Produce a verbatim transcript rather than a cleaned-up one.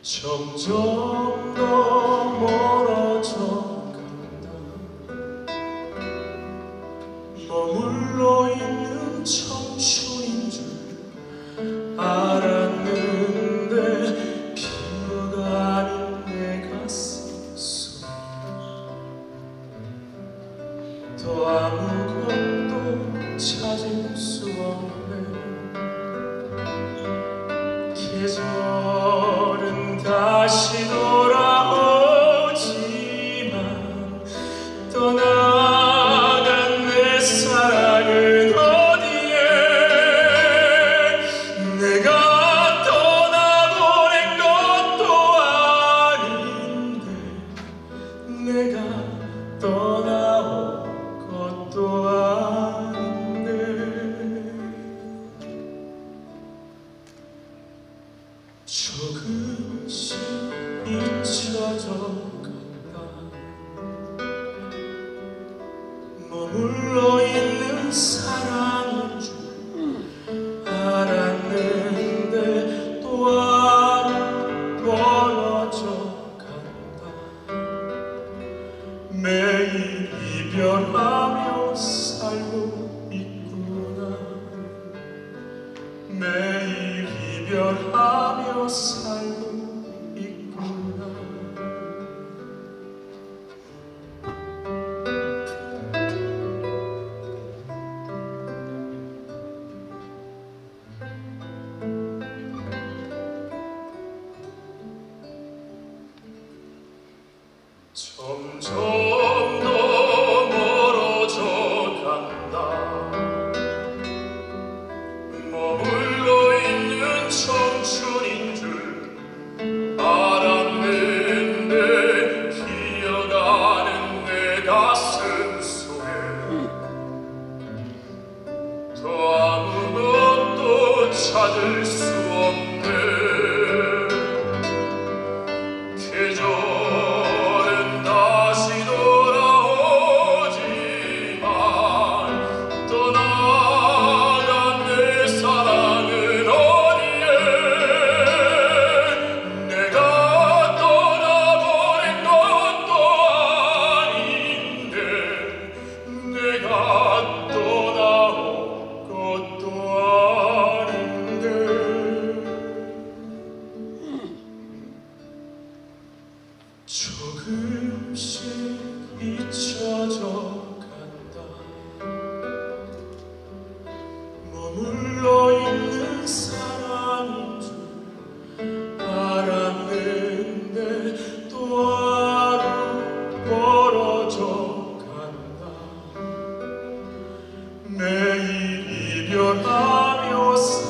점점 더 멀어져 간다. 머물러 있는 청춘인 줄 알았는데 비어가 아닌 내 가슴 속에 더 아무것도 찾을 수 없네. 계절은 다시 돌아오지만 떠나간 내 사랑은 어디에. 내가 떠나보낸 것도 아닌데 내가 떠나온 것도 아닌데 조금씩 잊혀져 간다. 머물러 있는 사랑인 줄 알았는데 또 하루 멀어져 간다. 매일 이별하며 살고 있구나. 매일 이별하며 살고 있구나. 점점 더 멀어져 간다. 머물러 있는 청춘인 줄 알았는데 기어가는 내 가슴 속에 더 아무것도 찾을 수 없네. 계절은 다시 돌아오지만 떠나간 내 사랑은 어디에. 내가 떠나보낸 것도 아닌데 내가 떠나온 것도 아닌데 조금씩 잊혀져 간다. 머물러 있는 사랑인 줄 알았는데 또 하루 멀어져 간다. 매일 이별하며